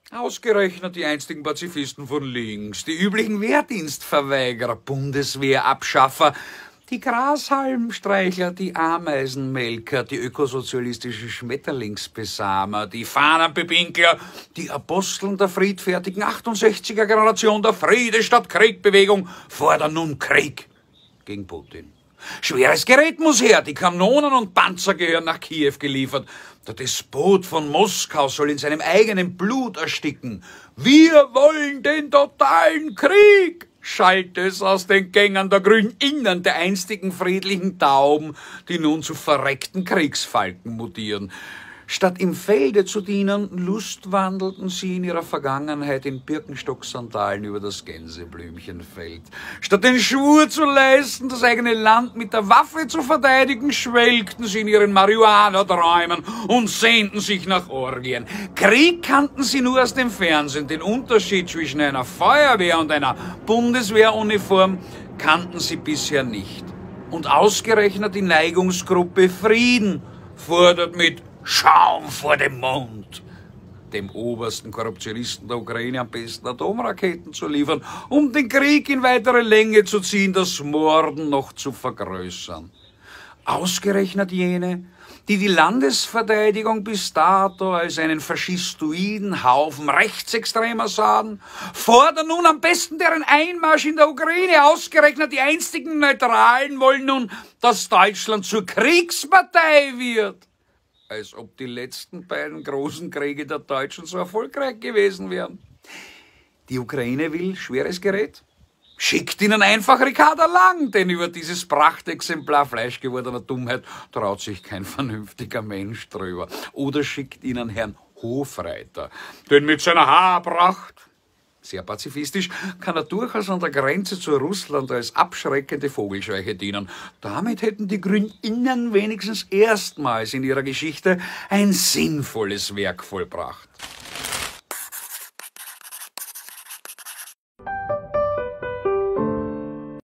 Ausgerechnet die einstigen Pazifisten von links, die üblichen Wehrdienstverweigerer, Bundeswehrabschaffer, die Grashalmstreichler, die Ameisenmelker, die ökosozialistischen Schmetterlingsbesamer, die Fahnenbepinkler, die Aposteln der friedfertigen 68er Generation der Friede statt Krieg-Bewegung fordern nun Krieg gegen Putin. Schweres Gerät muss her, die Kanonen und Panzer gehören nach Kiew geliefert. Der Despot von Moskau soll in seinem eigenen Blut ersticken. Wir wollen den totalen Krieg, schallt es aus den Gängen der Grünen Innen, der einstigen friedlichen Tauben, die nun zu verreckten Kriegsfalken mutieren. Statt im Felde zu dienen, lustwandelten sie in ihrer Vergangenheit in Birkenstock-Sandalen über das Gänseblümchenfeld. Statt den Schwur zu leisten, das eigene Land mit der Waffe zu verteidigen, schwelgten sie in ihren Marihuana-Träumen und sehnten sich nach Orgien. Krieg kannten sie nur aus dem Fernsehen. Den Unterschied zwischen einer Feuerwehr und einer Bundeswehruniform kannten sie bisher nicht. Und ausgerechnet die Neigungsgruppe Frieden fordert mit Schaum vor dem Mund, dem obersten Korruptionisten der Ukraine am besten Atomraketen zu liefern, um den Krieg in weitere Länge zu ziehen, das Morden noch zu vergrößern. Ausgerechnet jene, die die Landesverteidigung bis dato als einen faschistoiden Haufen Rechtsextremer sahen, fordern nun am besten deren Einmarsch in der Ukraine. Ausgerechnet die einstigen Neutralen wollen nun, dass Deutschland zur Kriegspartei wird. Als ob die letzten beiden großen Kriege der Deutschen so erfolgreich gewesen wären. Die Ukraine will schweres Gerät? Schickt ihnen einfach Ricarda Lang, denn über dieses Prachtexemplar fleischgewordener Dummheit traut sich kein vernünftiger Mensch drüber. Oder schickt ihnen Herrn Hofreiter, denn mit seiner Haarpracht, sehr pazifistisch, kann er durchaus an der Grenze zu Russland als abschreckende Vogelscheuche dienen. Damit hätten die Grüninnen wenigstens erstmals in ihrer Geschichte ein sinnvolles Werk vollbracht.